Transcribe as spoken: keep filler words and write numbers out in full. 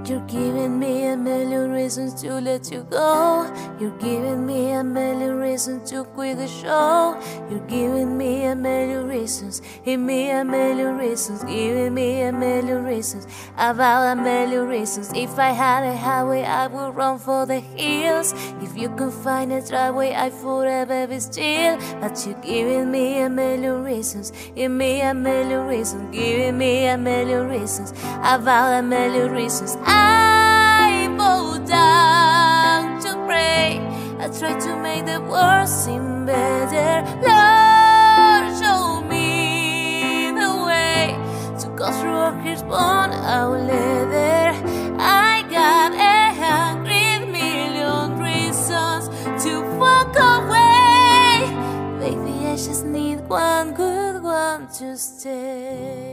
You're giving me a million reasons to let you go. You're giving me a million reasons to quit the show. You're giving me a million reasons, give me a million reasons, giving me a million reasons, about a million reasons. If I had a highway, I would run for the hills. If you could find a driveway, I'd forever be still. But you're giving me a million reasons, give me a million reasons, giving me a million reasons, about a million reasons. I bow down to pray. I try to make the world seem better. Lord, show me the way to go through a his bone out leather. I got a hundred million reasons to walk away. Baby, I just need one good one to stay.